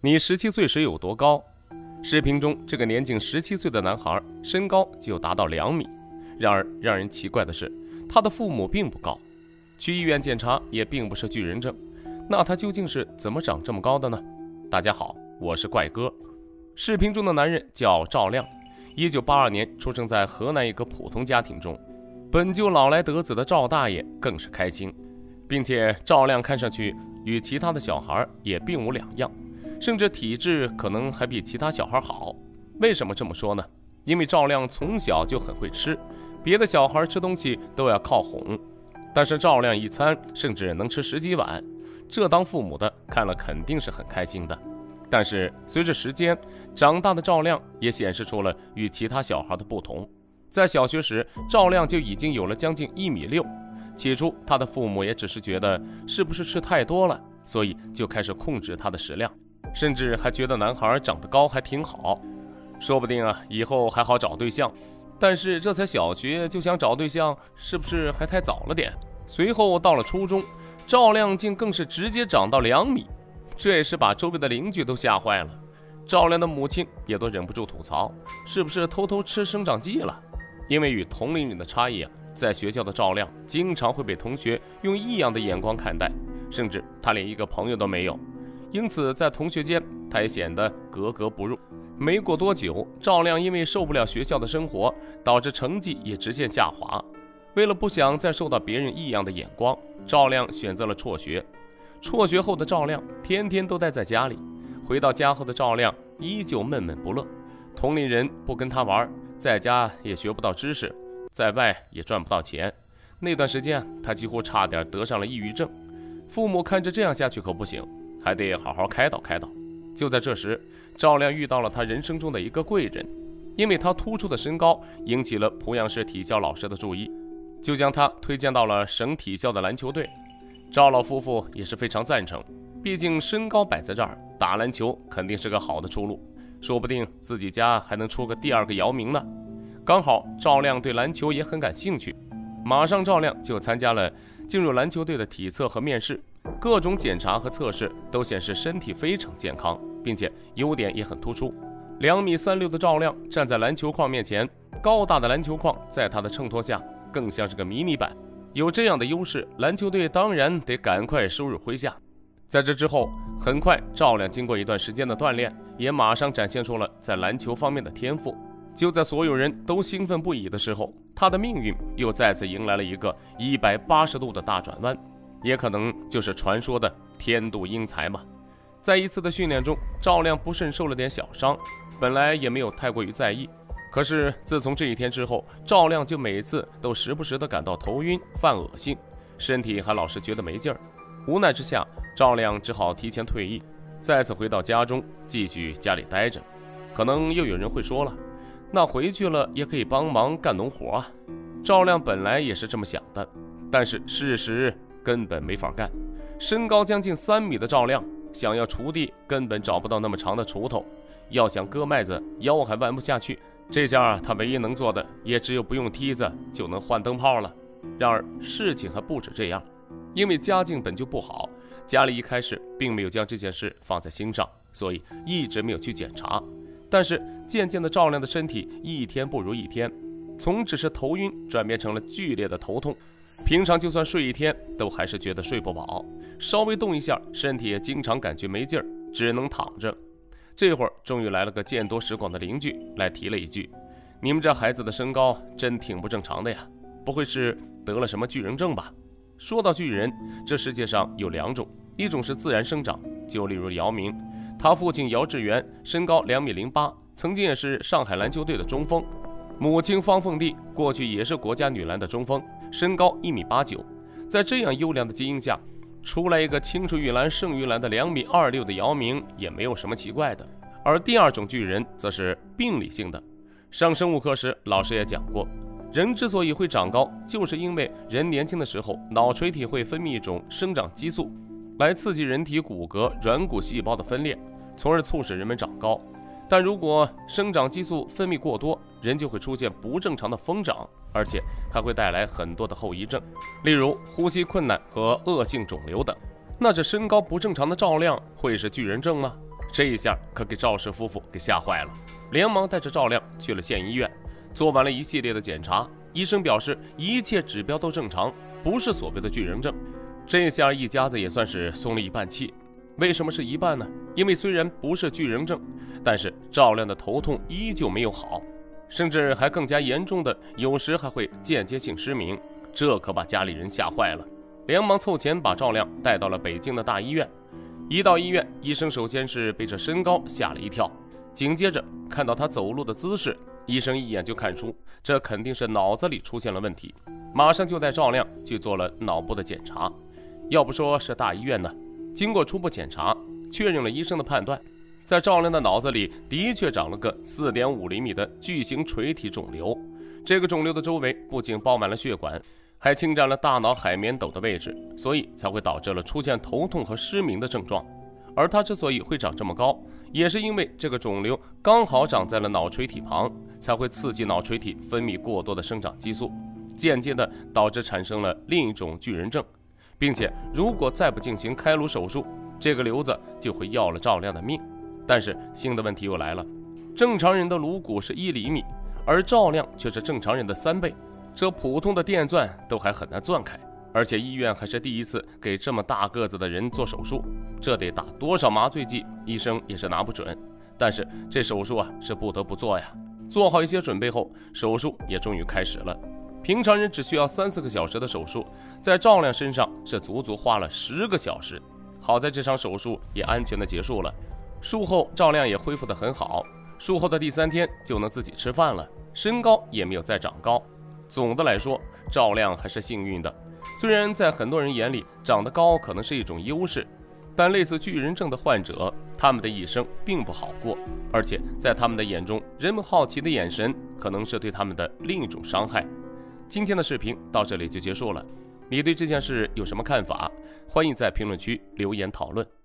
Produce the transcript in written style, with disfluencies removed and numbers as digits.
你17岁时有多高？视频中这个年仅17岁的男孩身高就达到2米。然而让人奇怪的是，他的父母并不高，去医院检查也并不是巨人症。那他究竟是怎么长这么高的呢？大家好，我是怪哥。视频中的男人叫赵亮，1982年出生在河南一个普通家庭中。本就老来得子的赵大爷更是开心，并且赵亮看上去与其他的小孩也并无两样，甚至体质可能还比其他小孩好。为什么这么说呢？因为赵亮从小就很会吃，别的小孩吃东西都要靠哄，但是赵亮一餐甚至能吃10几碗，这当父母的看了肯定是很开心的。但是随着时间长大的赵亮也显示出了与其他小孩的不同。在小学时，赵亮就已经有了将近1.6米。起初他的父母也只是觉得是不是吃太多了，所以就开始控制他的食量，甚至还觉得男孩长得高还挺好，说不定以后还好找对象。但是这才小学就想找对象，是不是还太早了点？随后到了初中，赵亮竟更是直接长到2米，这也是把周围的邻居都吓坏了。赵亮的母亲也都忍不住吐槽，是不是偷偷吃生长剂了？因为与同龄人的差异在学校的赵亮经常会被同学用异样的眼光看待，甚至他连一个朋友都没有，因此在同学间他也显得格格不入。没过多久，赵亮因为受不了学校的生活，导致成绩也直线下滑。为了不想再受到别人异样的眼光，赵亮选择了辍学。辍学后的赵亮天天都待在家里，回到家后的赵亮依旧闷闷不乐，同龄人不跟他玩，在家也学不到知识，在外也赚不到钱。那段时间他几乎差点得上了抑郁症。父母看着这样下去可不行，还得好好开导开导。就在这时，赵亮遇到了他人生中的一个贵人，因为他突出的身高引起了濮阳市体校老师的注意，就将他推荐到了省体校的篮球队。赵老夫妇也是非常赞成，毕竟身高摆在这儿，打篮球肯定是个好的出路，说不定自己家还能出个第2个姚明呢。刚好赵亮对篮球也很感兴趣，马上赵亮就参加了进入篮球队的体测和面试，各种检查和测试都显示身体非常健康，并且优点也很突出。2.36米的赵亮站在篮球框面前，高大的篮球框在他的衬托下更像是个迷你版。有这样的优势，篮球队当然得赶快收入麾下。在这之后，很快赵亮经过一段时间的锻炼，也马上展现出了在篮球方面的天赋。就在所有人都兴奋不已的时候，他的命运又再次迎来了一个180度的大转弯，也可能就是传说的天妒英才嘛。在一次的训练中，赵亮不慎受了点小伤，本来也没有太过于在意，可是自从这一天之后，赵亮就每次都时不时地感到头晕犯恶心，身体还老是觉得没劲儿。无奈之下，赵亮只好提前退役，再次回到家中继续家里待着。可能又有人会说了，那回去了也可以帮忙干农活啊。赵亮本来也是这么想的，但是事实根本没法干。身高将近3米的赵亮想要锄地根本找不到那么长的锄头，要想割麦子腰还弯不下去。这下他唯一能做的也只有不用梯子就能换灯泡了。然而事情还不止这样，因为家境本就不好，家里一开始并没有将这件事放在心上，所以一直没有去检查。但是渐渐的，赵亮的身体一天不如一天，从只是头晕转变成了剧烈的头痛，平常就算睡一天都还是觉得睡不饱，稍微动一下身体也经常感觉没劲儿，只能躺着。这会儿终于来了个见多识广的邻居来提了一句，你们这孩子的身高真挺不正常的呀，不会是得了什么巨人症吧？说到巨人，这世界上有2种，一种是自然生长，就例如姚明，他父亲姚志源身高2.08米，曾经也是上海篮球队的中锋，母亲方凤娣过去也是国家女篮的中锋，身高1.89米。在这样优良的基因下，出来一个青出于蓝胜于蓝的2.26米的姚明也没有什么奇怪的。而第2种巨人则是病理性的。上生物课时老师也讲过，人之所以会长高，就是因为人年轻的时候脑垂体会分泌一种生长激素，来刺激人体骨骼软骨细胞的分裂，从而促使人们长高。但如果生长激素分泌过多，人就会出现不正常的疯长，而且还会带来很多的后遗症，例如呼吸困难和恶性肿瘤等。那这身高不正常的赵亮会是巨人症吗？ 这一下可给赵氏夫妇给吓坏了，连忙带着赵亮去了县医院，做完了一系列的检查。医生表示一切指标都正常，不是所谓的巨人症。这下一家子也算是松了一半气。为什么是一半呢？因为虽然不是巨人症，但是赵亮的头痛依旧没有好，甚至还更加严重的，有时还会间接性失明。这可把家里人吓坏了，连忙凑钱把赵亮带到了北京的大医院。一到医院，医生首先是被这身高吓了一跳，紧接着看到他走路的姿势，医生一眼就看出这肯定是脑子里出现了问题，马上就带赵亮去做了脑部的检查。要不说是大医院呢，经过初步检查，确认了医生的判断，在赵亮的脑子里的确长了个4.5厘米的巨型垂体肿瘤。这个肿瘤的周围不仅包满了血管，还侵占了大脑海绵斗的位置，所以才会导致了出现头痛和失明的症状。而它之所以会长这么高，也是因为这个肿瘤刚好长在了脑垂体旁，才会刺激脑垂体分泌过多的生长激素，间接的导致产生了另一种巨人症。并且如果再不进行开颅手术，这个瘤子就会要了赵亮的命。但是新的问题又来了，正常人的颅骨是1厘米，而赵亮却是正常人的3倍，这普通的电钻都还很难钻开，而且医院还是第一次给这么大个子的人做手术，这得打多少麻醉剂，医生也是拿不准。但是这手术啊是不得不做呀。做好一些准备后，手术也终于开始了。平常人只需要3-4个小时的手术，在赵亮身上是足足花了10个小时。好在这场手术也安全的结束了。术后赵亮也恢复得很好，术后的第3天就能自己吃饭了，身高也没有再长高。总的来说，赵亮还是幸运的。虽然在很多人眼里长得高可能是一种优势，但类似巨人症的患者，他们的一生并不好过，而且在他们的眼中，人们好奇的眼神可能是对他们的另一种伤害。今天的视频到这里就结束了，你对这件事有什么看法？欢迎在评论区留言讨论。